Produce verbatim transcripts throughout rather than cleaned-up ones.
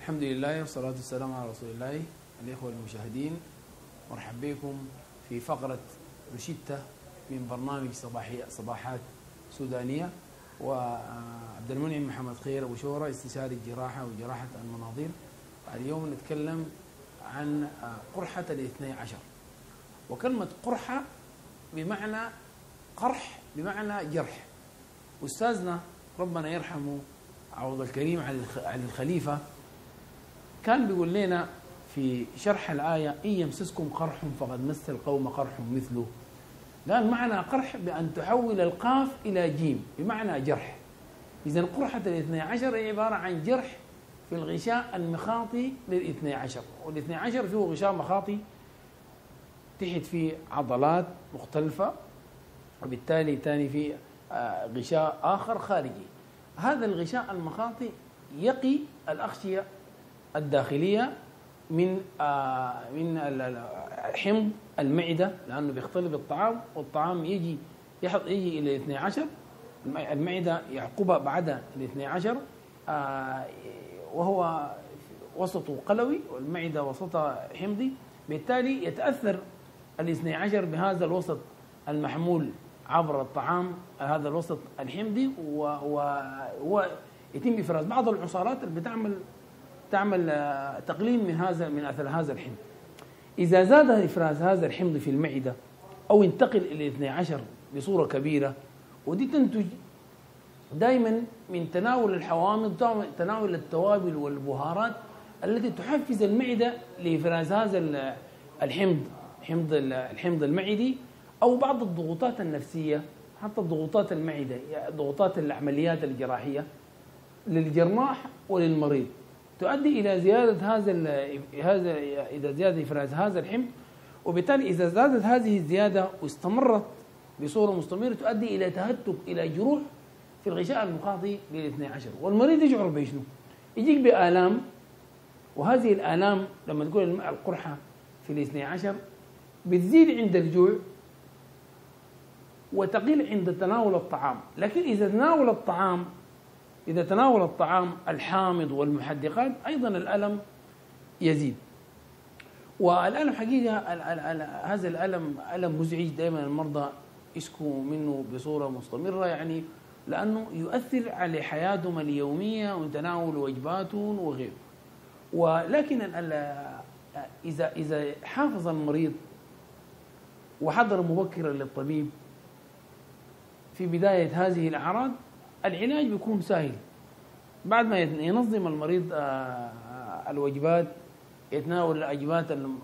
الحمد لله والصلاة والسلام على رسول الله. الإخوة المشاهدين، مرحبا بكم في فقرة روشتة من برنامج صباحي صباحات سودانية. وعبد المنعم محمد خير أبو شورى استشاري الجراحة وجراحة المناظير. اليوم نتكلم عن قرحة الاثني عشر. وكلمة قرحة بمعنى قرح، بمعنى جرح. أستاذنا ربنا يرحمه عوض الكريم علي الخليفة كان بيقول لنا في شرح الآية: إن يمسسكم قرح فقد مس القوم قرح مثله. قال معنى قرح بأن تحول القاف إلى جيم بمعنى جرح. إذن قرحة الاثني عشر هي عبارة عن جرح في الغشاء المخاطي للاثني عشر، والاثني عشر فيه غشاء مخاطي تحت فيه عضلات مختلفة، وبالتالي تاني فيه غشاء آخر خارجي. هذا الغشاء المخاطي يقي الأغشية الداخلية من آه من حمض المعدة، لأنه بيختلط بالطعام، والطعام يجي يحط يجي إلى الاثني عشر، المعدة يعقبها بعد الاثني عشر، آه وهو وسطه قلوي والمعدة وسطها حمضي. بالتالي يتأثر الاثني عشر بهذا الوسط المحمول عبر الطعام، هذا الوسط الحمضي، ويتم إفراز بعض العصارات اللي بتعمل تعمل تقليل من هذا من اثر هذا الحمض. اذا زاد افراز هذا الحمض في المعده او انتقل الى الاثني عشر بصوره كبيره، ودي تنتج دائما من تناول الحوامض، تناول التوابل والبهارات التي تحفز المعده لافراز هذا الحمض، حمض الحمض المعدي، او بعض الضغوطات النفسيه، حتى الضغوطات المعده، ضغوطات العمليات الجراحيه للجراح وللمريض، تؤدي الى زياده هذا هذا اذا زاد افراز هذا الحمض. وبالتالي اذا زادت هذه الزياده واستمرت بصوره مستمره تؤدي الى تهتك، الى جروح في الغشاء المخاطي للاثني عشر، والمريض يشعر بشنو؟ يجيك بآلام، وهذه الآلام لما تقول القرحه في الاثني عشر بتزيد عند الجوع وتقل عند تناول الطعام. لكن اذا تناول الطعام إذا تناول الطعام الحامض والمحدقات أيضا الألم يزيد. والألم حقيقة هذا الألم ألم مزعج، دائما المرضى يشكوا منه بصورة مستمرة، يعني لأنه يؤثر على حياتهم اليومية وتناول وجباتهم وغيره. ولكن إذا إذا حافظ المريض وحضر مبكرا للطبيب في بداية هذه الأعراض، العلاج بيكون سهل. بعد ما ينظم المريض الوجبات، يتناول الوجبات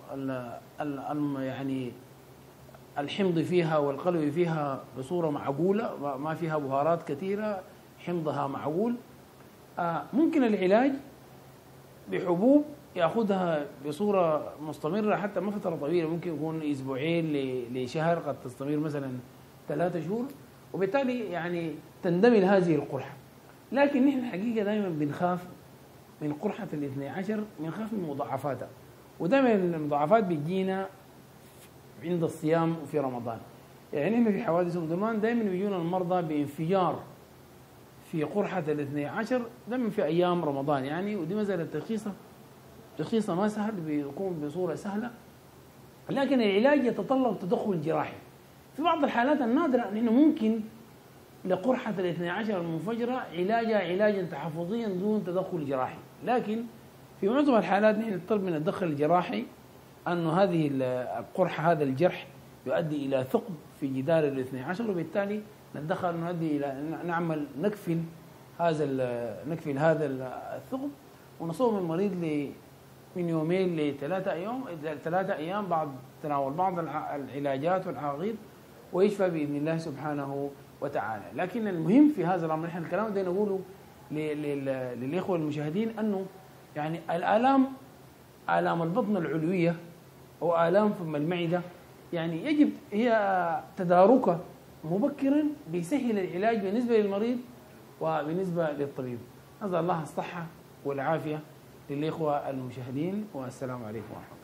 يعني الحمض فيها والقلوي فيها بصورة معقولة، ما فيها بهارات كثيرة، حمضها معقول. ممكن العلاج بحبوب يأخذها بصورة مستمرة حتى ما فترة طويلة، ممكن يكون أسبوعين لشهر، قد تستمر مثلا ثلاثة شهور، وبالتالي يعني تندمل هذه القرحة. لكن نحن حقيقة دائما بنخاف من قرحة الاثني عشر، بنخاف من مضاعفاتها، ودائما المضاعفات بتجينا عند الصيام وفي رمضان. يعني نحن في حوادث أم درمان دائما بيجونا المرضى بانفجار في قرحة الاثني عشر دائما في أيام رمضان، يعني ودي مسألة تشخيصها تشخيصها ما سهل، بيكون بصورة سهلة، لكن العلاج يتطلب تدخل جراحي. في بعض الحالات النادرة نحن ممكن لقرحة الاثني عشر المنفجرة علاجها علاجا تحفظيا دون تدخل جراحي، لكن في معظم الحالات نحن نطلب من التدخل الجراحي أنه هذه القرحة، هذا الجرح يؤدي إلى ثقب في جدار الاثني عشر، وبالتالي نتدخل نؤدي إلى نعمل نكفل هذا نكفل هذا الثقب، ونصوم المريض من يومين لثلاثة أيام ثلاثة أيام بعد تناول بعض العلاجات والعقاقير، ويشفى بإذن الله سبحانه وتعالى. لكن المهم في هذا الأمر، نحن الكلام ده نقوله للإخوة المشاهدين، أنه يعني الآلام، آلام البطن العلوية أو آلام فم المعدة، يعني يجب هي تداركها مبكرا بيسهل العلاج بالنسبة للمريض وبالنسبة للطبيب. نسأل الله الصحة والعافية للإخوة المشاهدين، والسلام عليكم ورحمة الله.